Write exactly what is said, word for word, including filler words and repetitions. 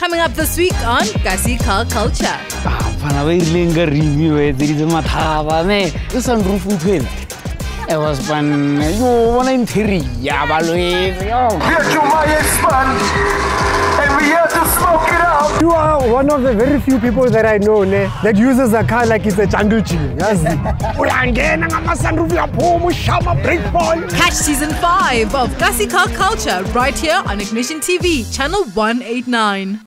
Coming up this week on Kasi Car Culture. Pana ba ileng ka review e di di mathaba me e sunroof uthwele e was ban yo bona interior ya balwe yo Get your mind expand and we have to smoke it out. You are one of the very few people that I know ne, that uses a car like it's a jungle gym. Uyangena ngama sunroof yaphuma ushama brake ball. Catch season five of Kasi Car Culture right here on Ignition T V, channel one eighty-nine.